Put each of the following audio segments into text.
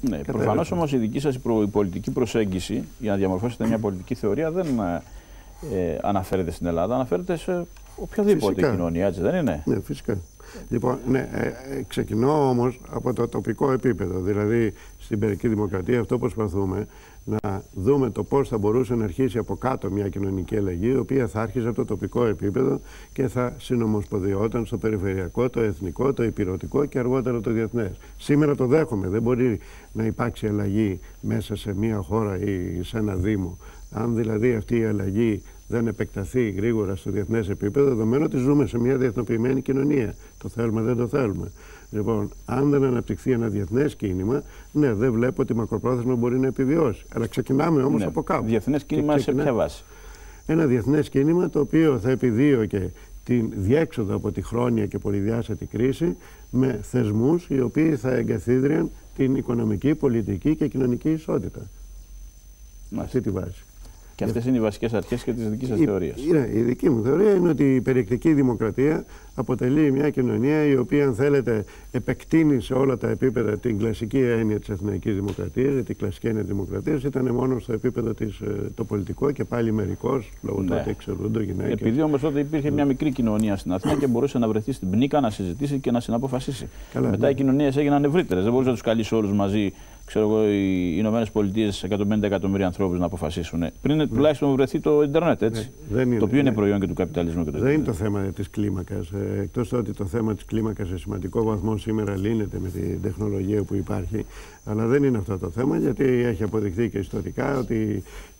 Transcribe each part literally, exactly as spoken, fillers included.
Ναι, προφανώς όμως η δική σας η πολιτική προσέγγιση για να διαμορφώσετε μια πολιτική θεωρία δεν ε, αναφέρεται στην Ελλάδα, αναφέρεται σε οποιαδήποτε φυσικά. κοινωνία, έτσι δεν είναι? Ναι, φυσικά. Λοιπόν, ναι, ε, ξεκινώ όμως από το τοπικό επίπεδο. Δηλαδή, στην Περική Δημοκρατία αυτό προσπαθούμε να δούμε το πώς θα μπορούσε να αρχίσει από κάτω μια κοινωνική αλλαγή, η οποία θα άρχιζε από το τοπικό επίπεδο και θα συνομοσπονδιόταν στο περιφερειακό, το εθνικό, το υπηρετικό και αργότερα το διεθνές. Σήμερα το δέχομαι. Δεν μπορεί να υπάρξει αλλαγή μέσα σε μια χώρα ή σε ένα δήμο. Αν δηλαδή αυτή η αλλαγή δεν επεκταθεί γρήγορα στο διεθνές επίπεδο, δεδομένου ότι ζούμε σε μια διεθνοποιημένη κοινωνία. Το θέλουμε, δεν το θέλουμε. Λοιπόν, αν δεν αναπτυχθεί ένα διεθνές κίνημα, ναι, δεν βλέπω ότι μακροπρόθεσμα μπορεί να επιβιώσει. Αλλά ξεκινάμε όμως ναι, από κάπου. Διεθνές κίνημα ξεκινά... σε ποια βάση? Ένα διεθνές κίνημα το οποίο θα επιδίωκε την διέξοδο από τη χρόνια και πολυδιάστατη κρίση με θεσμούς οι οποίοι θα εγκαθίδρυαν την οικονομική, πολιτική και κοινωνική ισότητα. Με αυτή τη βάση. Και αυτές είναι οι βασικές αρχές και της δικής σας θεωρίας. Ναι, η δική μου θεωρία είναι ότι η περιεκτική δημοκρατία αποτελεί μια κοινωνία η οποία, αν θέλετε, επεκτείνει σε όλα τα επίπεδα την κλασική έννοια της εθνικής δημοκρατίας. Γιατί η κλασική έννοια της δημοκρατίας ήταν μόνο στο επίπεδο της, το πολιτικό και πάλι μερικώς, λόγω ναι. τότε εξαιρούνται γυναίκες. Επειδή όμως τότε υπήρχε μια μικρή κοινωνία στην Αθήνα και μπορούσε να βρεθεί στην πνίκα, να συζητήσει και να συναποφασίσει. Καλά, μετά ναι. οι κοινωνίες έγιναν ευρύτερες. Δεν μπορούσε να τους καλήσει όλους μαζί. Ξέρω εγώ, οι Ηνωμένες Πολιτείες εκατόν πενήντα εκατομμύρια ανθρώπους να αποφασίσουν. Πριν ναι. τουλάχιστον βρεθεί το Ιντερνετ, έτσι. Ναι, είναι, το οποίο ναι. είναι προϊόν και του καπιταλισμού και του Δεν είναι το θέμα της κλίμακας. Ε, εκτός ότι το θέμα της κλίμακας σε σημαντικό βαθμό σήμερα λύνεται με την τεχνολογία που υπάρχει. Αλλά δεν είναι αυτό το θέμα, γιατί έχει αποδειχθεί και ιστορικά ότι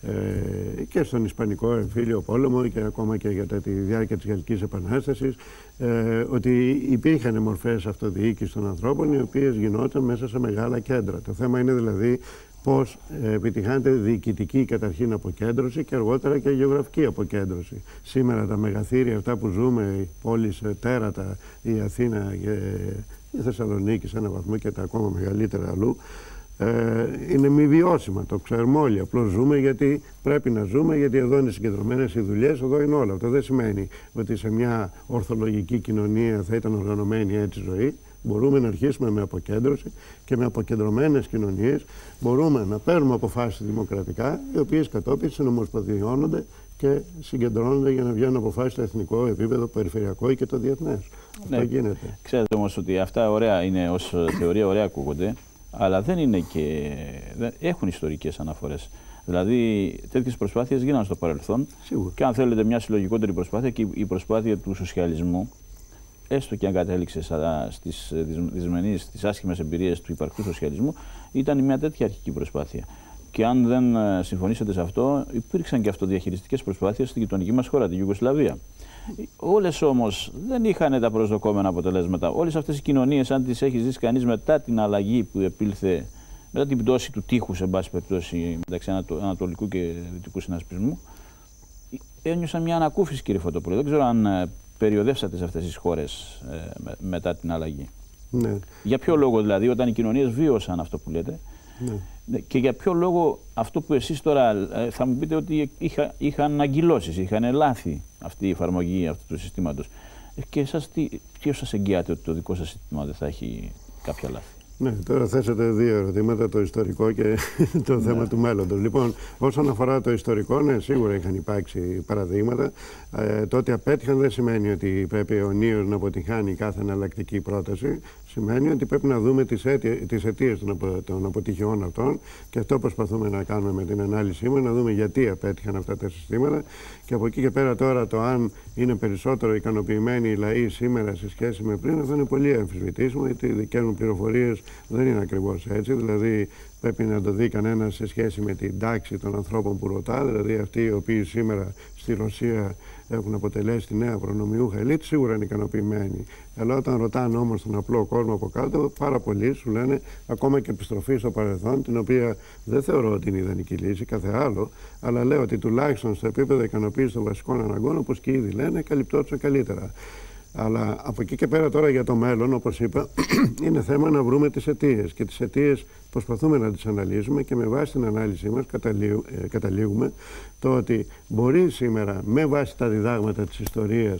ε, και στον Ισπανικό εμφύλιο πόλεμο και ακόμα και για τη διάρκεια της Γαλλικής Επανάστασης, ε, ότι υπήρχαν μορφές αυτοδιοίκησης των ανθρώπων οι οποίες γινόταν μέσα σε μεγάλα κέντρα. Το θέμα είναι δηλαδή πώς ε, επιτυχάνεται διοικητική καταρχήν αποκέντρωση και αργότερα και γεωγραφική αποκέντρωση. Σήμερα τα μεγαθύρια αυτά που ζούμε, οι πόλεις τέρατα, η Αθήνα και η Θεσσαλονίκη σε έναν βαθμό και τα ακόμα μεγαλύτερα αλλού, ε, είναι μη βιώσιμα. Το ξέρουμε όλοι. Απλώς ζούμε γιατί πρέπει να ζούμε, γιατί εδώ είναι συγκεντρωμένες οι δουλειές, εδώ είναι όλα. Αυτό δεν σημαίνει ότι σε μια ορθολογική κοινωνία θα ήταν οργανωμένη έτσι ζωή. Μπορούμε να αρχίσουμε με αποκέντρωση και με αποκεντρωμένες κοινωνίες μπορούμε να παίρνουμε αποφάσεις δημοκρατικά, οι οποίες κατόπιν συνομοσπονδιώνονται και συγκεντρώνονται για να βγαίνουν αποφάσεις στο εθνικό επίπεδο, περιφερειακό ή και το διεθνές. Ναι. Αυτό γίνεται. Ξέρετε όμως ότι αυτά ωραία είναι ως θεωρία, ωραία ακούγονται, αλλά δεν είναι και. Δεν έχουν ιστορικές αναφορές. Δηλαδή, τέτοιες προσπάθειες γίνανε στο παρελθόν. Σίγουρα. Και αν θέλετε, μια συλλογικότερη προσπάθεια και η προσπάθεια του σοσιαλισμού, έστω και αν κατέληξε στις δυσμενείς, στις άσχημες εμπειρίες του υπαρκτού σοσιαλισμού, ήταν μια τέτοια αρχική προσπάθεια. Και αν δεν συμφωνήσετε σε αυτό, υπήρξαν και αυτοδιαχειριστικές προσπάθειες στη γειτονική μας χώρα, τη Ιουγκοσλαβία. Όλες όμως δεν είχαν τα προσδοκόμενα αποτελέσματα. Όλες αυτές οι κοινωνίες, αν τις έχει ζήσει κανείς μετά την αλλαγή που επήλθε, μετά την πτώση του τείχους, εν πάση περιπτώσει, μεταξύ ανατολικού και δυτικού συνασπισμού, ένιωσαν μια ανακούφιση, κύριε Φωτοπούλου. Δεν ξέρω αν περιοδεύσατε σε αυτές τις χώρες ε, με, μετά την αλλαγή. Ναι. Για ποιο λόγο δηλαδή, όταν οι κοινωνίες βίωσαν αυτό που λέτε, ναι. και για ποιο λόγο αυτό που εσείς τώρα ε, θα μου πείτε ότι είχα, είχαν αγκυλώσεις, είχαν λάθη αυτή η εφαρμογή αυτού του συστήματος. Ε, και εσάς τι, ποιος σας εγγυάται ότι το δικό σας σύστημα δεν θα έχει κάποια λάθη? Ναι, τώρα θέσατε δύο ερωτήματα, το ιστορικό και το ναι. θέμα του μέλλοντος. Λοιπόν, όσον αφορά το ιστορικό, ναι, σίγουρα είχαν υπάρξει παραδείγματα. Ε, το ότι απέτυχαν δεν σημαίνει ότι πρέπει αιωνίως να αποτυχάνει κάθε εναλλακτική πρόταση. Σημαίνει ότι πρέπει να δούμε τις, αίτια, τις αιτίες των, απο, των αποτυχιών αυτών και αυτό προσπαθούμε να κάνουμε με την ανάλυση μας, να δούμε γιατί απέτυχαν αυτά τα συστήματα και από εκεί και πέρα τώρα το αν είναι περισσότερο ικανοποιημένοι οι λαοί σήμερα σε σχέση με πριν, αυτό είναι πολύ αμφισβητήσιμο, γιατί οι δικές μου πληροφορίες δεν είναι ακριβώς έτσι. Δηλαδή πρέπει να το δει κανένας σε σχέση με την τάξη των ανθρώπων που ρωτά, δηλαδή αυτοί οι οποίοι σήμερα στη Ρωσία έχουν αποτελέσει τη νέα προνομιούχα ελίτ, σίγουρα είναι ικανοποιημένοι. Αλλά όταν ρωτάνε όμως τον απλό κόσμο από κάτω, πάρα πολλοί σου λένε ακόμα και επιστροφή στο παρελθόν, την οποία δεν θεωρώ ότι είναι ιδανική λύση, κάθε άλλο, αλλά λέω ότι τουλάχιστον στο επίπεδο ικανοποίηση των βασικών αναγκών, όπως και ήδη λένε, καλυπτόντουσαν καλύτερα. Αλλά από εκεί και πέρα τώρα για το μέλλον, όπως είπα, είναι θέμα να βρούμε τις αιτίες. Και τις αιτίες προσπαθούμε να τις αναλύσουμε και με βάση την ανάλυση μας καταλήγουμε το ότι μπορεί σήμερα με βάση τα διδάγματα της ιστορίας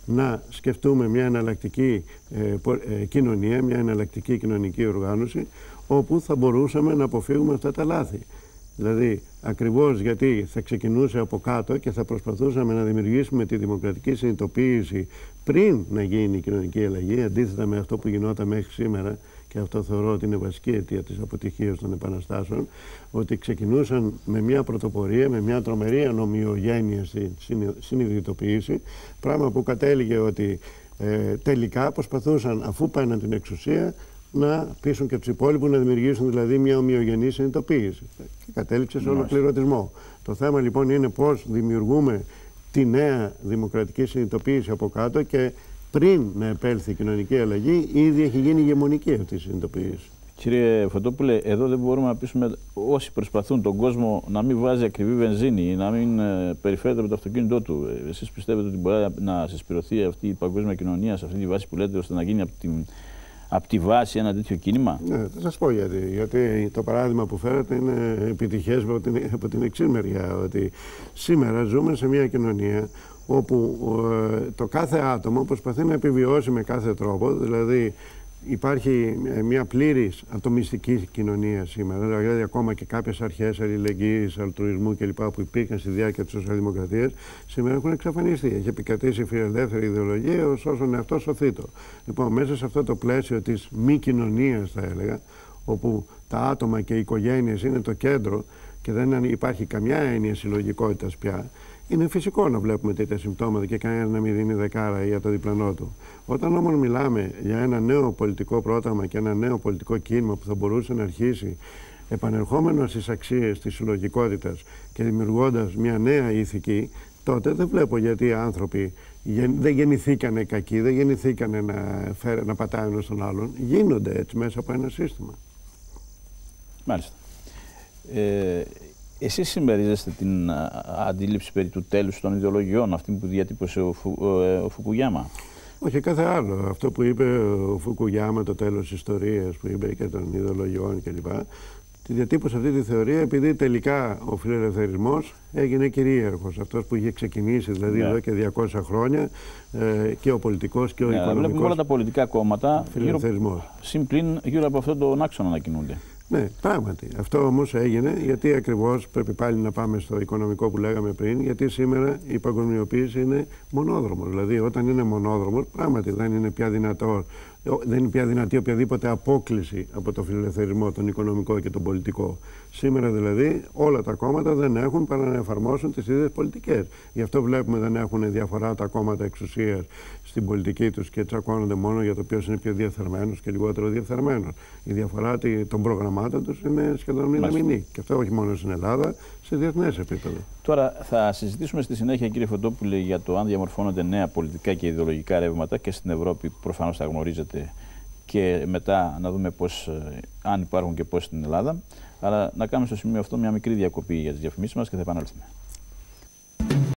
να σκεφτούμε μια εναλλακτική ε, ε, κοινωνία, μια εναλλακτική κοινωνική οργάνωση, όπου θα μπορούσαμε να αποφύγουμε αυτά τα λάθη. Δηλαδή, ακριβώς γιατί θα ξεκινούσε από κάτω και θα προσπαθούσαμε να δημιουργήσουμε τη δημοκρατική συνειδητοποίηση πριν να γίνει η κοινωνική αλλαγή, αντίθετα με αυτό που γινόταν μέχρι σήμερα, και αυτό θεωρώ ότι είναι βασική αιτία της αποτυχίας των επαναστάσεων, ότι ξεκινούσαν με μια πρωτοπορία, με μια τρομερή ανομοιογένεια στη συνειδητοποίηση, πράγμα που κατέληγε ότι ε, τελικά προσπαθούσαν, αφού παίρναν την εξουσία, να πείσουν και τους υπόλοιπους να δημιουργήσουν δηλαδή μια ομοιογενή συνειδητοποίηση. Και κατέληξε σε ολοκληρωτισμό. Το θέμα λοιπόν είναι πώς δημιουργούμε τη νέα δημοκρατική συνειδητοποίηση από κάτω και πριν να επέλθει η κοινωνική αλλαγή, ήδη έχει γίνει ηγεμονική αυτή η συνειδητοποίηση. Κύριε Φωτόπουλε, εδώ δεν μπορούμε να πείσουμε όσοι προσπαθούν τον κόσμο να μην βάζει ακριβή βενζίνη ή να μην ε, περιφέρεται με το αυτοκίνητό του. Εσείς πιστεύετε ότι μπορεί να συσπηρωθεί αυτή η παγκόσμια κοινωνία σε αυτή τη βάση που λέτε, ώστε να γίνει από τη, από τη βάση ένα τέτοιο κίνημα? Ναι, θα σας πω γιατί. Γιατί το παράδειγμα που φέρατε είναι επιτυχές από την, από την εξής μεριά. Ότι σήμερα ζούμε σε μια κοινωνία όπου ε, το κάθε άτομο προσπαθεί να επιβιώσει με κάθε τρόπο, δηλαδή υπάρχει μια πλήρης ατομιστική κοινωνία σήμερα, δηλαδή ακόμα και κάποιες αρχές αλληλεγγύης, αλτρουισμού κλπ. Που υπήρχαν στη διάρκεια της σοσιαλδημοκρατίας, σήμερα έχουν εξαφανιστεί. Έχει επικρατήσει η φιλελεύθερη ιδεολογία ως όσον εαυτό σωθήτο. Λοιπόν, μέσα σε αυτό το πλαίσιο της μη κοινωνίας, θα έλεγα, όπου τα άτομα και οι οικογένειες είναι το κέντρο και δεν υπάρχει καμιά έννοια συλλογικότητας πια, είναι φυσικό να βλέπουμε τέτοια συμπτώματα και κανένα να μην δίνει δεκάρα για το διπλανό του. Όταν όμως μιλάμε για ένα νέο πολιτικό πρόταγμα και ένα νέο πολιτικό κίνημα που θα μπορούσε να αρχίσει επανερχόμενο στις αξίες της συλλογικότητας και δημιουργώντας μια νέα ηθική, τότε δεν βλέπω γιατί οι άνθρωποι δεν γεννηθήκανε κακοί, δεν γεννηθήκανε να, φέρε, να πατάνε ένας τον άλλον. Γίνονται έτσι μέσα από ένα σύστημα. Μάλιστα. Ε... Εσείς συμμερίζεστε την αντίληψη περί του τέλους των ιδεολογιών, αυτή που διατύπωσε ο, Φου, ο, ο Φουκουγιάμα? Όχι, κάθε άλλο. Αυτό που είπε ο Φουκουγιάμα, το τέλος της ιστορίας, που είπε και των ιδεολογιών κλπ. Τη διατύπωσε αυτή τη θεωρία επειδή τελικά ο φιλελευθερισμός έγινε κυρίαρχος. Αυτός που είχε ξεκινήσει δηλαδή yeah. εδώ και διακόσια χρόνια ε, και ο πολιτικός και ο yeah, οικονομικός. Βλέπουμε όλα τα πολιτικά κόμματα συμπλήν γύρω από αυτόν τον άξονα να κινούνται. Ναι, πράγματι. Αυτό όμως έγινε γιατί ακριβώς πρέπει πάλι να πάμε στο οικονομικό που λέγαμε πριν, γιατί σήμερα η παγκοσμιοποίηση είναι μονόδρομος. Δηλαδή, όταν είναι μονόδρομος, πράγματι δεν είναι πια δυνατό, δεν είναι πια δυνατή οποιαδήποτε απόκληση από το φιλελευθερισμό, τον οικονομικό και τον πολιτικό. Σήμερα δηλαδή όλα τα κόμματα δεν έχουν παρά να εφαρμόσουν τις ίδιες πολιτικές. Γι' αυτό βλέπουμε δεν έχουν διαφορά τα κόμματα εξουσίας στην πολιτική τους και τσακώνονται μόνο για το ποιος είναι πιο διεφθαρμένος και λιγότερο διεφθαρμένος. Η διαφορά των προγραμμάτων τους είναι σχεδόν μηδαμινή. Και αυτό όχι μόνο στην Ελλάδα, σε διεθνές επίπεδο. Τώρα θα συζητήσουμε στη συνέχεια, κύριε Φωτόπουλε, για το αν διαμορφώνονται νέα πολιτικά και ιδεολογικά ρεύματα και στην Ευρώπη, προφανώς θα γνωρίζετε, και μετά να δούμε πώς, αν υπάρχουν και πώς στην Ελλάδα. Αλλά να κάνουμε στο σημείο αυτό μια μικρή διακοπή για τις διαφημίσεις μας και θα επανέλθουμε.